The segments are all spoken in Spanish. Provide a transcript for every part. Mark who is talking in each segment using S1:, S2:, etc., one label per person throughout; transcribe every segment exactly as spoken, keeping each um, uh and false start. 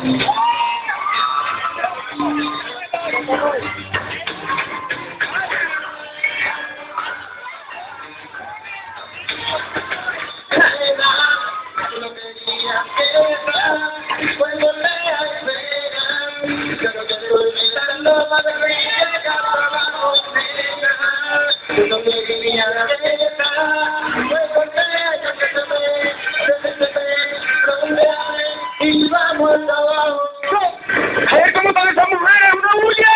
S1: Y vamos al trabajo.
S2: A ver cómo están esas mujeres, una bulla.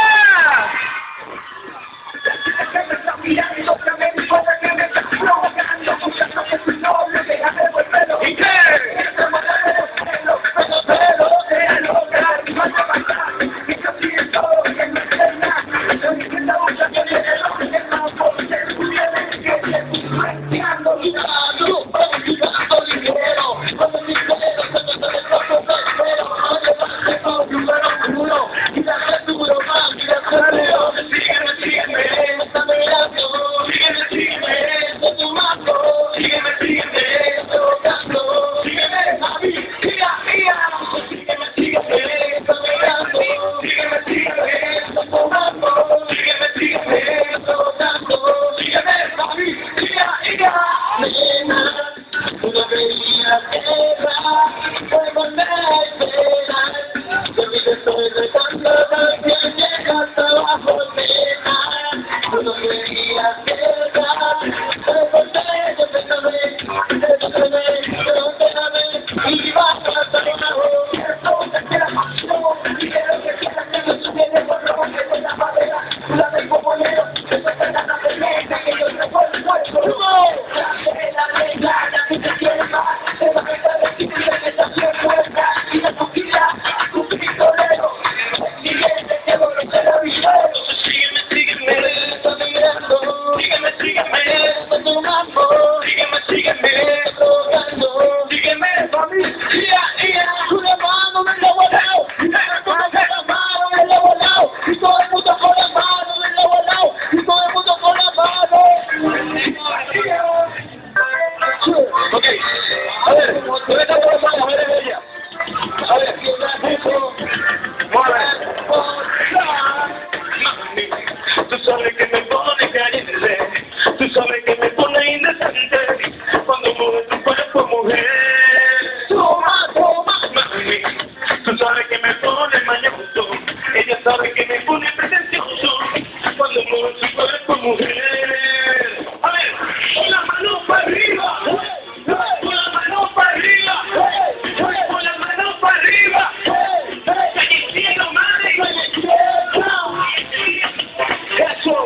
S1: Me está mirando, que me dijo que me está provocando, buscando que su novio te hace el pelo.
S2: ¿Y qué?
S1: Ese modelo de pelo, pero pelo, de loca, y vas a pasar. Y yo sigue todo, que no es nada. Yo ni siquiera busca que viene lo que es más fuerte. Tú tienes que ser frenteando, mirando, practicando dinero. Cuando mi dinero se te sale todo pero no le vas a hacer todo, pero juro. Y dale duro, más, y dale duro. Sígueme, sígueme, me está mirando. Sígueme, sígueme, de tu mano. Sígueme, sígueme, estoy buscando. Sígueme, mami, mira, mira. Sígueme, sígueme, me está mirando. Sígueme, sígueme, de tu mano. Sígueme, sígueme, estoy buscando. Sígueme, mami, mira, mira. Nena, una bella tierra, fue volver a esperar. Yo vi que estoy rezando, que llega hasta abajo, nena. Una bella tierra, fue volver, yo te sabé, yo te sabé, yo te sabé. Y vamos hasta abajo, quiero que quiera más, no, quiero que quiera que no se viene por lo que te la madera. La del popolero, después de la nena, que yo te puedo el cuerpo. La regla, la que te quiere más, se va a meter de ti, que esta ciudad muerta, y la copia, tu pistolero, siguiente que voy a ser avisado. Sígueme, sígueme, me está mirando, sígueme, sígueme, está tomando, sígueme, sígueme, tocando, sígueme, familia, ia, con la mano me la he volado, y todo el mundo con la mano me la he volado, y todo el mundo con la mano me la he volado, y todo el mundo con la mano. Ok, a ver, ¿dónde está toda esa mujer bella? A ver, eso, mueve. Mami, tú sabes que me pone caliente, tú sabes que me pone indecente, cuando mueve tu cuerpo, mujer. Toma, toma. Mami, tú sabes que me pone mañoso, ella sabe que me pone pretencioso, cuando mueve tu cuerpo, mujer. A ver, con la mano para arriba. Con la mano para arriba, con la mano para arriba, calle cielo, madre, calle cielo, eso.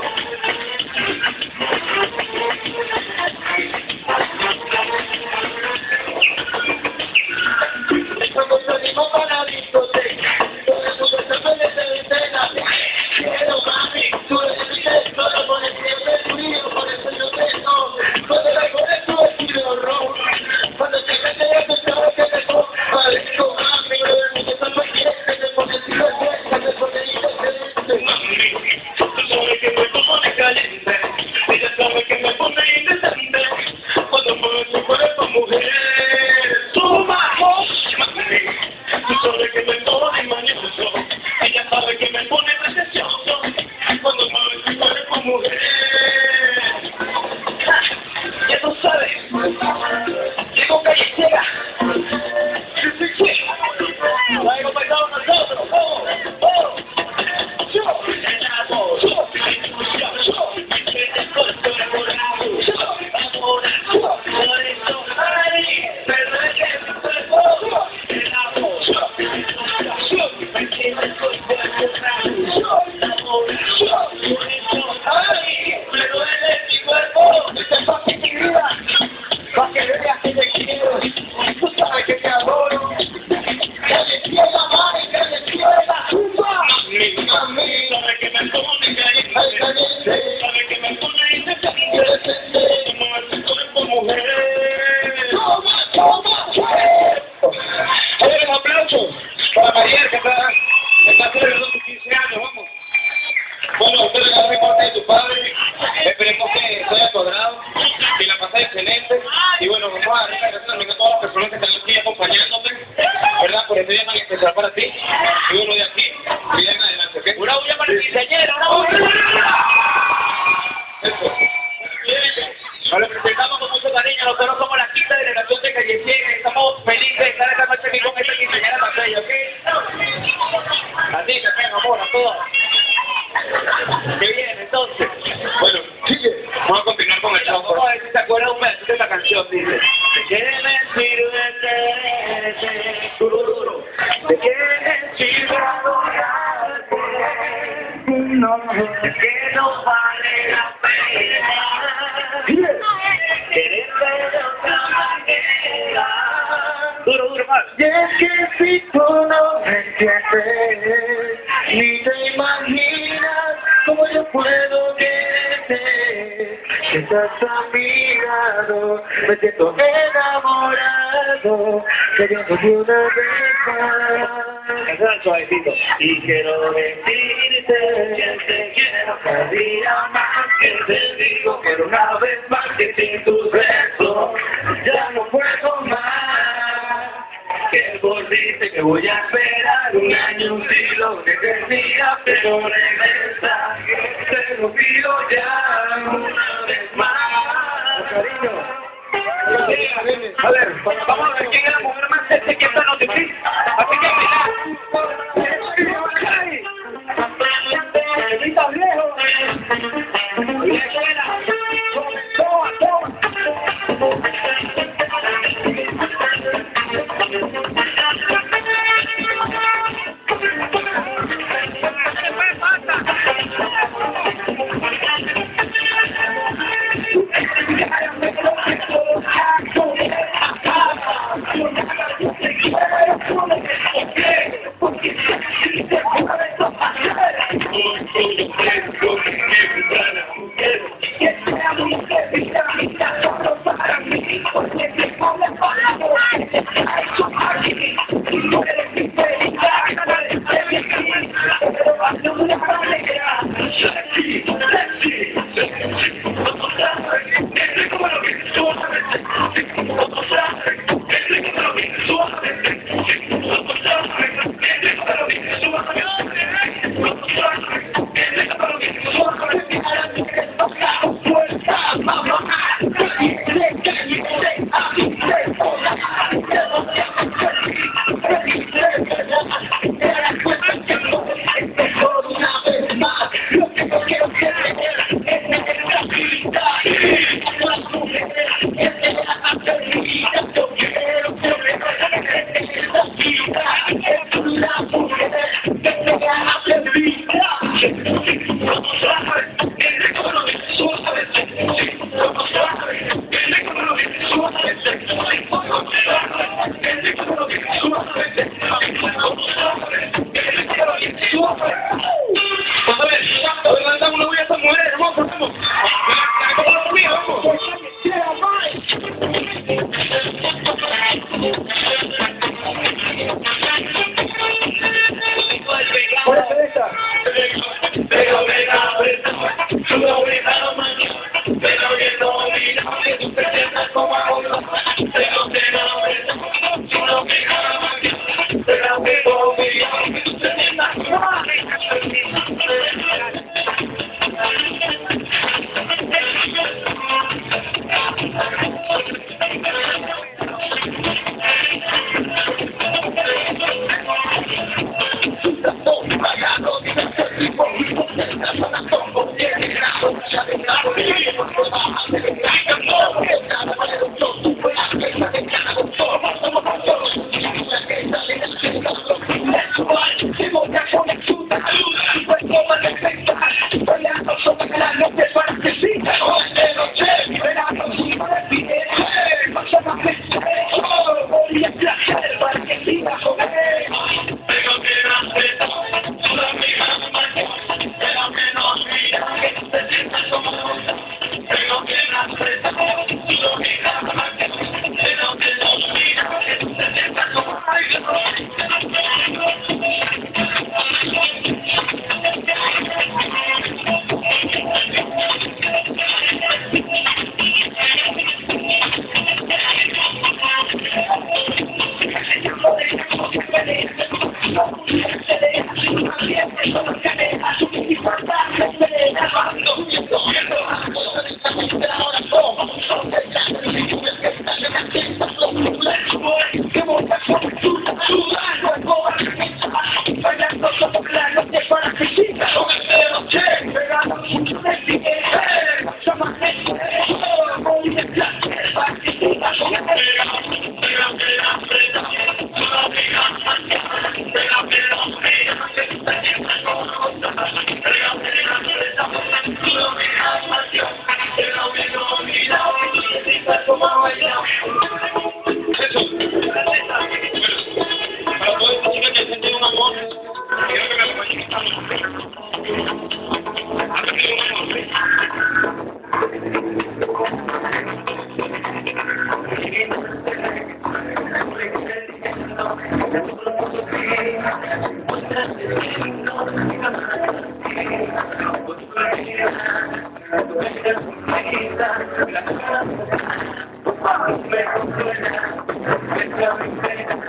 S1: Cuando salimos para la discoteca, todo el mundo se pone de escena. Quiero, mami, tú eres mi tesoro, por el siempre frío, por eso yo tengo, cuando la pones tu vestido rojo, cuando te metes a tu chavo que te parezco, mami, lo del mundo está paciente, te pone sinvergüenza, te pone indecente. Mami, tú sabes que me pone caliente, ella sabe que me pone indecente, cuando mueve tu cuerpo, mujer. Toma, mami, tú sabes que me pone mañoso, ella sabe que me pone pretencioso, cuando mueve tu cuerpo, mujer. Ya tú sabes, llegó calle ciega. Sí, sí, sí. Traigo bailado nosotros. Oh, oh. Yo, yo, yo, yo, el cuerpo enamorado. Yo, ahora, yo, por eso, ay, pero es que mi cuerpo, el amor. Yo, yo, me tiene el cuerpo enamorado. Yo, ahora, yo, por eso, ay, pero es mi cuerpo. Esta es fácil mi vida, pa' que veas que te quiero. Tú sabes que te adoro. Calle ciega, mami, calle ciega, tumba. Mami, mami, sabe que me pone caliente. Ay, caliente. Sabe que me pone indecente. Toma tu cuerpo, mujer. Toma, toma, a ver, un aplauso para Mariel, que está, está celebrando sus quince años, vamos. Bueno, usted le da mi parte de tu padre. Esperemos que se haya cuadrado, que la pases excelente. Y bueno, vamos a dar gracias también a todas las personas que están aquí acompañándote, ¿verdad? Por este día tan especial.
S2: que sea para ti, y uno de aquí, y de en adelante, ¿ok?
S1: Una bulla para el quinceañero, una bulla.
S2: Eso.
S1: Nos lo presentamos con mucho cariño. Nosotros somos la quinta delegación de Calle cien. Estamos felices de estar esta noche aquí con esta quinceañera tan bella, ¿ok? Así que, ven, amor, a todos. Qué bien, entonces.
S2: Bueno, sigue. Vamos a continuar con el show.
S1: Vamos a ver si se acuerdan un pedacito de esta canción, dice. ¿De qué me sirve quererte? Duro, duro. ¿De qué me sirve adorarte? No, es que no vale la pena. Quererte de otra manera. Duro, duro, más.
S3: Y es que si tú no me entiendes, ni te imaginas cómo yo puedo quererte. Que estás a mi lado, me siento enamorado, queriéndote una vez más.
S1: Eso es suavecito. Y quiero decirte que te quiero cada día más, que te digo que una vez más que sin tus besos ya no puedo más. Que volviste, que voy a esperar un año, un siglo, que decía, pero regresa, te lo pido ya una vez más.
S2: Cariño.
S1: A ver, vamos a ver quién es la mujer más sexy que esta noche, ¿sí? Así que mira. Viejo. Toma, toma. siempre son las cadenas, su disfruta, la serena, bajando, subiendo, subiendo, bajando, subiendo, ahora somos, somos el grande, y tú ves que estás en la fiesta, somos let's boy, que monta con su sudando, el boba, bailando como claro, de para que siga, con el dedo, che, pegando mucho de ti, eh, somos gente, oh, muy de clase, participa con el dedo, pega, pega, pega,
S2: Para poder decir que sentí un amor, quiero que me acompañen. ¿Has sentido un amor?
S3: Me